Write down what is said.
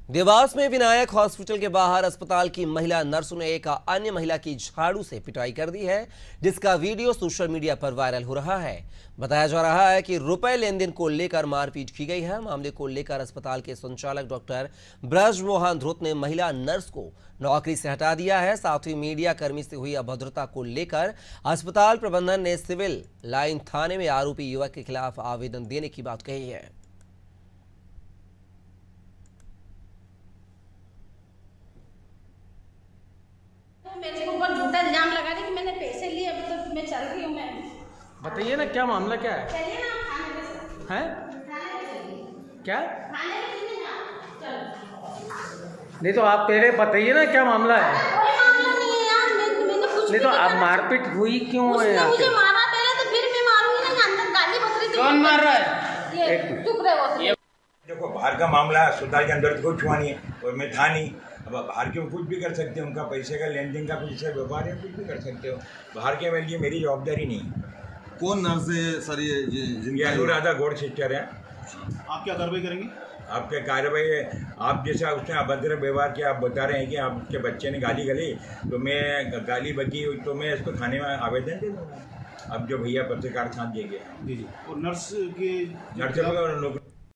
देवास में विनायक हॉस्पिटल के बाहर अस्पताल की महिला नर्सों ने एक अन्य महिला की झाड़ू से पिटाई कर दी है, जिसका वीडियो सोशल मीडिया पर वायरल हो रहा है। बताया जा रहा है कि रुपए लेन देन को लेकर मारपीट की गई है। मामले को लेकर अस्पताल के संचालक डॉक्टर ब्रजमोहन ध्रुत ने महिला नर्स को नौकरी से हटा दिया है। साथ ही मीडिया कर्मी से हुई अभद्रता को लेकर अस्पताल प्रबंधन ने सिविल लाइन थाने में आरोपी युवक के खिलाफ आवेदन देने की बात कही है। मेरे ऊपर झूठा इल्जाम लगा रही कि मैंने पैसे लिए। अभी तो मैं चल रही हूँ। मैं बताइए ना, क्या मामला क्या है? चलिए ना, खाने पे हैं? खाने पे चलिए। क्या? खाने पे चलिए ना, चलो। नहीं तो आप पहले बताइए ना क्या मामला है। कोई मामला नहीं है यार, मैंने कुछ नहीं तो आप मारपीट हुई क्यों है? उसने मुझे मारा पहले, तो फिर मैं मारूंगी ना। अंदर गाली बक रही थी। कौन मार रहा है? ये चुप रहे वो। देखो, बाहर का मामला अस्पताल के अंदर तो कुछ हुआ नहीं है और मैं था नहीं। अब बाहर के कुछ भी कर सकते हो, उनका पैसे का लेन देन का कुछ ऐसा व्यापार है, कुछ भी कर सकते हो। बाहर के लिए मेरी जवाबदारी नहीं। कौन नर्स है सर? ये अनुराधा गौड़ सिस्टर है। आप क्या कार्रवाई करेंगे? आपके कार्रवाई, आप जैसा उसने अभद्र व्यवहार किया, आप बता रहे हैं कि आपके बच्चे ने गाली गली, तो मैं गाली बकी तो मैं इसको थाने में आवेदन दे दूँगा। अब जो भैया पत्रकार साथ देंगे जी। और नर्स के नर्स